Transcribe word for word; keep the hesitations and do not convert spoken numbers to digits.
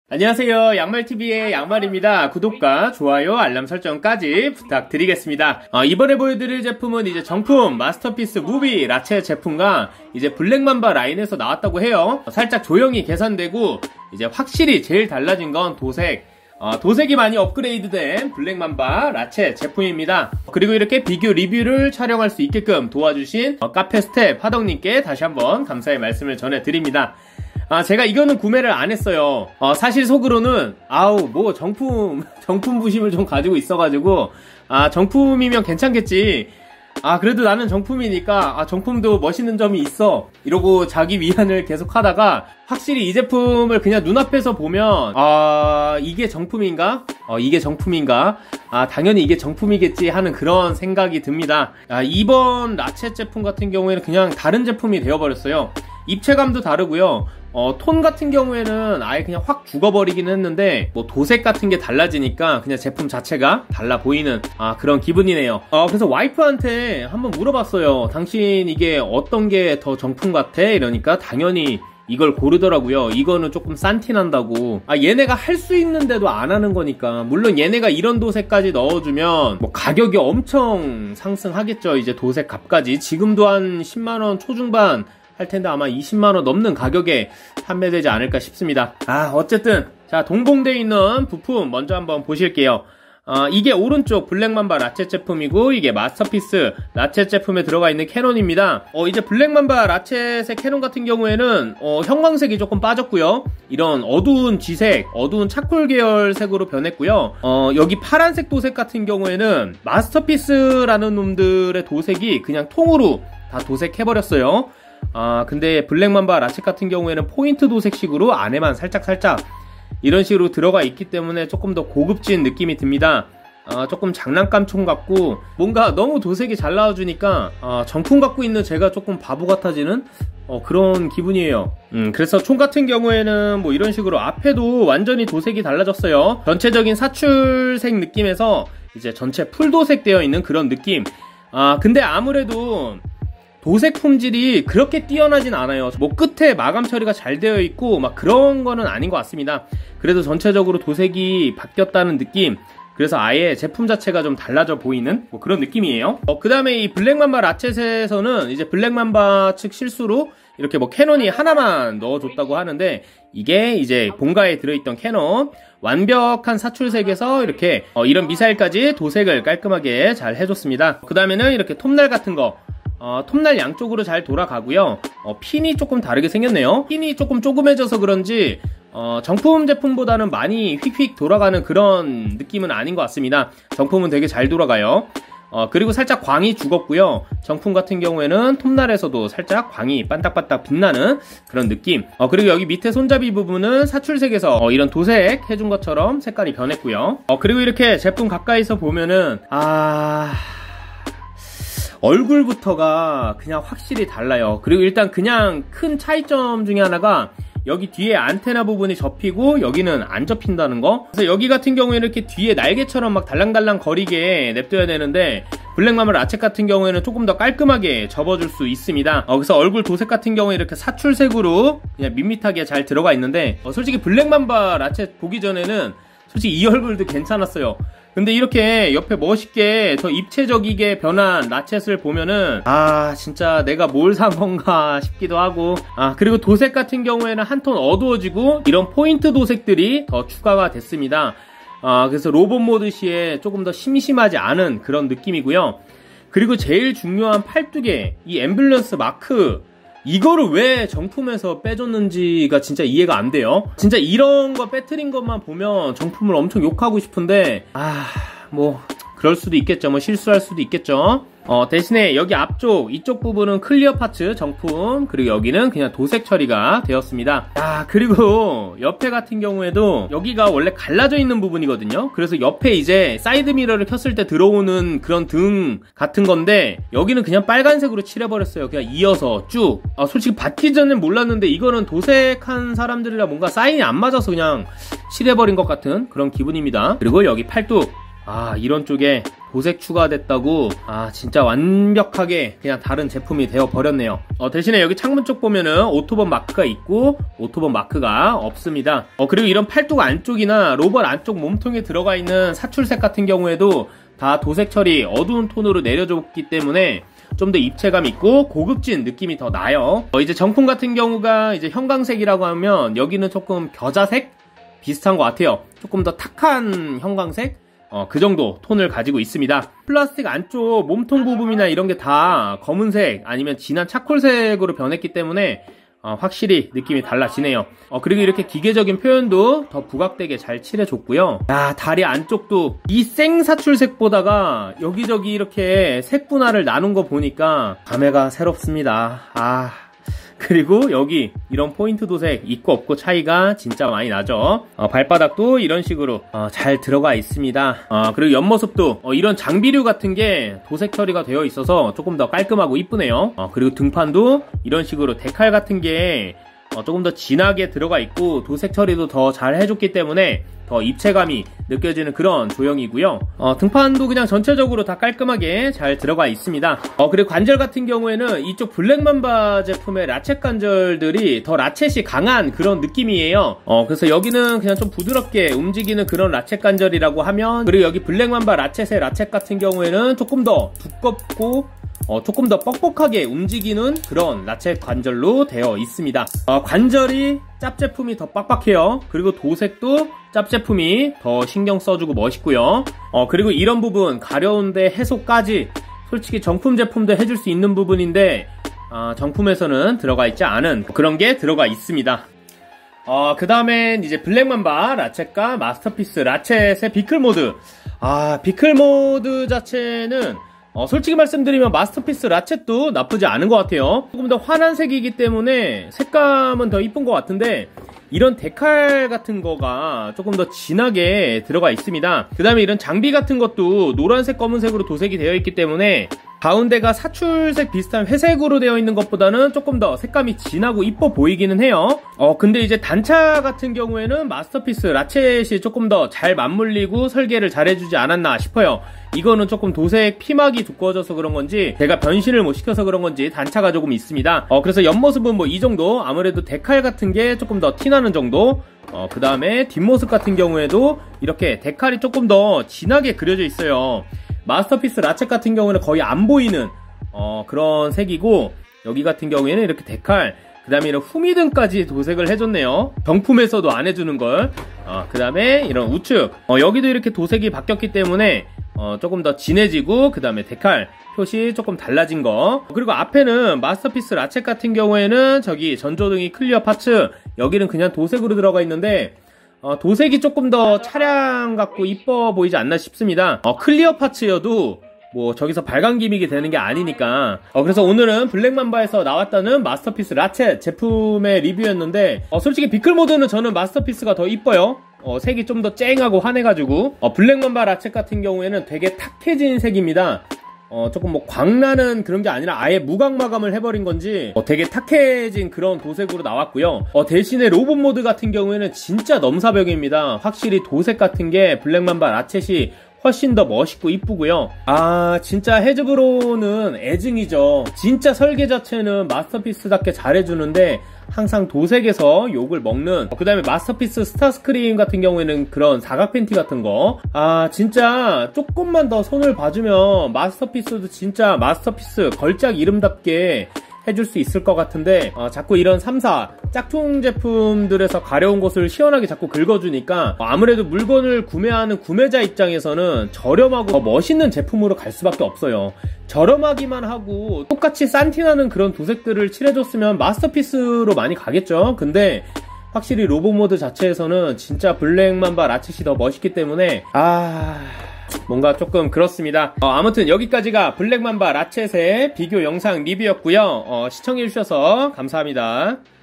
안녕하세요, 양말티비의 양말입니다. 구독과 좋아요, 알람 설정까지 부탁드리겠습니다. 어, 이번에 보여드릴 제품은 이제 정품 마스터피스 무비 라체 제품과 이제 블랙맘바 라인에서 나왔다고 해요. 어, 살짝 조형이 개선되고 이제 확실히 제일 달라진 건 도색. 어, 도색이 많이 업그레이드된 블랙맘바 라체 제품입니다. 그리고 이렇게 비교 리뷰를 촬영할 수 있게끔 도와주신 어, 카페스텝 화덕님께 다시 한번 감사의 말씀을 전해드립니다. 아, 제가 이거는 구매를 안 했어요. 어, 사실 속으로는, 아우, 뭐, 정품, 정품 부심을 좀 가지고 있어가지고, 아, 정품이면 괜찮겠지. 아, 그래도 나는 정품이니까, 아, 정품도 멋있는 점이 있어. 이러고 자기 위안을 계속 하다가, 확실히 이 제품을 그냥 눈앞에서 보면, 아, 이게 정품인가? 어, 이게 정품인가? 아, 당연히 이게 정품이겠지 하는 그런 생각이 듭니다. 아, 이번 라체 제품 같은 경우에는 그냥 다른 제품이 되어버렸어요. 입체감도 다르고요. 어, 톤 같은 경우에는 아예 그냥 확 죽어버리긴 했는데, 뭐, 도색 같은 게 달라지니까 그냥 제품 자체가 달라 보이는, 아, 그런 기분이네요. 어, 그래서 와이프한테 한번 물어봤어요. 당신 이게 어떤 게 더 정품 같아? 이러니까 당연히 이걸 고르더라고요. 이거는 조금 싼티 난다고. 아, 얘네가 할 수 있는데도 안 하는 거니까. 물론 얘네가 이런 도색까지 넣어주면 뭐 가격이 엄청 상승하겠죠. 이제 도색 값까지. 지금도 한 십만 원 초중반 할 텐데 아마 이십만 원 넘는 가격에 판매되지 않을까 싶습니다. 아, 어쨌든 자, 동봉되어 있는 부품 먼저 한번 보실게요. 어, 이게 오른쪽 블랙맘바 라체 제품이고, 이게 마스터피스 라체 제품에 들어가 있는 캐논입니다. 어, 이제 블랙맘바 라체색 캐논 같은 경우에는 어, 형광색이 조금 빠졌고요. 이런 어두운 쥐색, 어두운 차콜 계열 색으로 변했고요. 어, 여기 파란색 도색 같은 경우에는 마스터피스라는 놈들의 도색이 그냥 통으로 다 도색해버렸어요. 아, 근데 블랙맘바 라체 같은 경우에는 포인트 도색식으로 안에만 살짝살짝 이런 식으로 들어가 있기 때문에 조금 더 고급진 느낌이 듭니다. 아, 조금 장난감 총 같고 뭔가 너무 도색이 잘 나와주니까 아, 정품 갖고 있는 제가 조금 바보 같아지는 어, 그런 기분이에요. 음, 그래서 총 같은 경우에는 뭐 이런 식으로 앞에도 완전히 도색이 달라졌어요. 전체적인 사출색 느낌에서 이제 전체 풀도색 되어 있는 그런 느낌. 아, 근데 아무래도 도색 품질이 그렇게 뛰어나진 않아요. 뭐 끝에 마감 처리가 잘 되어 있고 막 그런 거는 아닌 것 같습니다. 그래도 전체적으로 도색이 바뀌었다는 느낌. 그래서 아예 제품 자체가 좀 달라져 보이는 뭐 그런 느낌이에요. 어, 그 다음에 이 블랙맘바 라쳇에서는 이제 블랙맘바 측 실수로 이렇게 뭐 캐논이 하나만 넣어줬다고 하는데, 이게 이제 본가에 들어있던 캐논 완벽한 사출색에서 이렇게 어, 이런 미사일까지 도색을 깔끔하게 잘 해줬습니다. 그 다음에는 이렇게 톱날 같은 거, 어, 톱날 양쪽으로 잘 돌아가고요. 어, 핀이 조금 다르게 생겼네요. 핀이 조금 조그매져서 그런지 어, 정품 제품보다는 많이 휙휙 돌아가는 그런 느낌은 아닌 것 같습니다. 정품은 되게 잘 돌아가요. 어, 그리고 살짝 광이 죽었고요. 정품 같은 경우에는 톱날에서도 살짝 광이 반딱반딱 빛나는 그런 느낌. 어, 그리고 여기 밑에 손잡이 부분은 사출색에서 어, 이런 도색 해준 것처럼 색깔이 변했고요. 어, 그리고 이렇게 제품 가까이서 보면은 아... 얼굴부터가 그냥 확실히 달라요. 그리고 일단 그냥 큰 차이점 중에 하나가 여기 뒤에 안테나 부분이 접히고 여기는 안 접힌다는 거. 그래서 여기 같은 경우에는 이렇게 뒤에 날개처럼 막 달랑달랑 거리게 냅둬야 되는데, 블랙맘바 라체 같은 경우에는 조금 더 깔끔하게 접어줄 수 있습니다. 어, 그래서 얼굴 도색 같은 경우에 이렇게 사출색으로 그냥 밋밋하게 잘 들어가 있는데, 어, 솔직히 블랙맘바 라체 보기 전에는 솔직히 이 얼굴도 괜찮았어요. 근데 이렇게 옆에 멋있게 더 입체적이게 변한 라쳇을 보면은 아, 진짜 내가 뭘 산 건가 싶기도 하고. 아, 그리고 도색 같은 경우에는 한 톤 어두워지고 이런 포인트 도색들이 더 추가가 됐습니다. 아, 그래서 로봇 모드 시에 조금 더 심심하지 않은 그런 느낌이고요. 그리고 제일 중요한 팔뚝에 이 앰뷸런스 마크, 이거를 왜 정품에서 빼줬는지가 진짜 이해가 안 돼요. 진짜 이런 거 빼트린 것만 보면 정품을 엄청 욕하고 싶은데, 아, 뭐 그럴 수도 있겠죠. 뭐 실수할 수도 있겠죠. 어, 대신에 여기 앞쪽 이쪽 부분은 클리어 파츠 정품, 그리고 여기는 그냥 도색 처리가 되었습니다. 아, 그리고 옆에 같은 경우에도 여기가 원래 갈라져 있는 부분이거든요. 그래서 옆에 이제 사이드 미러를 켰을 때 들어오는 그런 등 같은 건데, 여기는 그냥 빨간색으로 칠해버렸어요. 그냥 이어서 쭉. 아, 솔직히 받기 전엔 몰랐는데 이거는 도색한 사람들이라 뭔가 사인이 안 맞아서 그냥 칠해버린 것 같은 그런 기분입니다. 그리고 여기 팔뚝, 아, 이런 쪽에 도색 추가됐다고 아 진짜 완벽하게 그냥 다른 제품이 되어버렸네요. 어, 대신에 여기 창문 쪽 보면은 오토범 마크가 있고 오토범 마크가 없습니다. 어, 그리고 이런 팔뚝 안쪽이나 로벌 안쪽 몸통에 들어가 있는 사출색 같은 경우에도 다 도색 처리 어두운 톤으로 내려줬기 때문에 좀 더 입체감 있고 고급진 느낌이 더 나요. 어, 이제 정품 같은 경우가 이제 형광색이라고 하면 여기는 조금 겨자색 비슷한 것 같아요. 조금 더 탁한 형광색 어, 그 정도 톤을 가지고 있습니다. 플라스틱 안쪽 몸통 부분이나 이런 게 다 검은색 아니면 진한 차콜색으로 변했기 때문에 어, 확실히 느낌이 달라지네요. 어, 그리고 이렇게 기계적인 표현도 더 부각되게 잘 칠해줬고요. 야, 다리 안쪽도 이 생사출색보다가 여기저기 이렇게 색 분할을 나눈 거 보니까 감회가 새롭습니다. 아... 그리고 여기 이런 포인트 도색 있고 없고 차이가 진짜 많이 나죠. 어, 발바닥도 이런 식으로 어, 잘 들어가 있습니다. 어, 그리고 옆모습도 어, 이런 장비류 같은 게 도색 처리가 되어 있어서 조금 더 깔끔하고 이쁘네요. 어, 그리고 등판도 이런 식으로 데칼 같은 게 어, 조금 더 진하게 들어가 있고 도색 처리도 더 잘 해줬기 때문에 더 입체감이 느껴지는 그런 조형이고요. 어, 등판도 그냥 전체적으로 다 깔끔하게 잘 들어가 있습니다. 어, 그리고 관절 같은 경우에는 이쪽 블랙맘바 제품의 라쳇 관절들이 더 라쳇이 강한 그런 느낌이에요. 어, 그래서 여기는 그냥 좀 부드럽게 움직이는 그런 라쳇 관절이라고 하면, 그리고 여기 블랙맘바 라쳇의 라쳇 같은 경우에는 조금 더 두껍고 어, 조금 더 뻑뻑하게 움직이는 그런 라쳇 관절로 되어 있습니다. 어, 관절이 짭 제품이 더 빡빡해요. 그리고 도색도 짭 제품이 더 신경 써주고 멋있고요. 어, 그리고 이런 부분 가려운데 해소까지 솔직히 정품 제품도 해줄 수 있는 부분인데 어, 정품에서는 들어가 있지 않은 그런 게 들어가 있습니다. 어, 그 다음엔 이제 블랙맘바 라쳇과 마스터피스 라쳇의 비클 모드. 아, 비클 모드 자체는 어, 솔직히 말씀드리면 마스터피스 라쳇도 나쁘지 않은 것 같아요. 조금 더 환한 색이기 때문에 색감은 더 이쁜 것 같은데 이런 데칼 같은 거가 조금 더 진하게 들어가 있습니다. 그 다음에 이런 장비 같은 것도 노란색 검은색으로 도색이 되어 있기 때문에 가운데가 사출색 비슷한 회색으로 되어 있는 것보다는 조금 더 색감이 진하고 이뻐 보이기는 해요. 어 근데 이제 단차 같은 경우에는 마스터피스 라쳇이 조금 더 잘 맞물리고 설계를 잘 해주지 않았나 싶어요. 이거는 조금 도색 피막이 두꺼워져서 그런 건지 제가 변신을 못 시켜서 그런 건지 단차가 조금 있습니다. 어 그래서 옆모습은 뭐 이 정도, 아무래도 데칼 같은 게 조금 더 티나는 정도. 어 그 다음에 뒷모습 같은 경우에도 이렇게 데칼이 조금 더 진하게 그려져 있어요. 마스터피스 라쳇 같은 경우는 거의 안 보이는 어, 그런 색이고, 여기 같은 경우에는 이렇게 데칼, 그 다음에 이런 후미등까지 도색을 해줬네요. 정품에서도 안 해주는 걸. 어, 그 다음에 이런 우측, 어, 여기도 이렇게 도색이 바뀌었기 때문에 어, 조금 더 진해지고, 그 다음에 데칼 표시 조금 달라진 거. 그리고 앞에는 마스터피스 라쳇 같은 경우에는 저기 전조등이 클리어 파츠, 여기는 그냥 도색으로 들어가 있는데 어, 도색이 조금 더 차량 같고 이뻐 보이지 않나 싶습니다. 어, 클리어 파츠여도 뭐 저기서 발광 기믹이 되는 게 아니니까. 어, 그래서 오늘은 블랙맘바에서 나왔다는 마스터피스 라쳇 제품의 리뷰였는데 어, 솔직히 비클 모드는 저는 마스터피스가 더 이뻐요. 어, 색이 좀 더 쨍하고 환해가지고. 어, 블랙맘바 라쳇 같은 경우에는 되게 탁해진 색입니다. 어, 조금 뭐 광나는 그런 게 아니라 아예 무광 마감을 해버린 건지 어, 되게 탁해진 그런 도색으로 나왔고요. 어, 대신에 로봇 모드 같은 경우에는 진짜 넘사벽입니다. 확실히 도색 같은 게 블랙맘바 라쳇이 훨씬 더 멋있고 이쁘고요. 아 진짜 해즈브로는 애증이죠. 진짜 설계 자체는 마스터피스답게 잘해주는데 항상 도색에서 욕을 먹는. 그 다음에 마스터피스 스타스크림 같은 경우에는 그런 사각 팬티 같은 거, 아 진짜 조금만 더 손을 봐주면 마스터피스도 진짜 마스터피스 걸작 이름답게 해줄 수 있을 것 같은데 어, 자꾸 이런 삼 사 짝퉁 제품들에서 가려운 곳을 시원하게 자꾸 긁어주니까 어, 아무래도 물건을 구매하는 구매자 입장에서는 저렴하고 더 멋있는 제품으로 갈 수밖에 없어요. 저렴하기만 하고 똑같이 싼티나는 그런 도색들을 칠해줬으면 마스터피스로 많이 가겠죠. 근데 확실히 로봇 모드 자체에서는 진짜 블랙맘바 라쳇이 더 멋있기 때문에 아... 뭔가 조금 그렇습니다. 어, 아무튼 여기까지가 블랙맘바 라쳇의 비교 영상 리뷰였고요. 어, 시청해주셔서 감사합니다.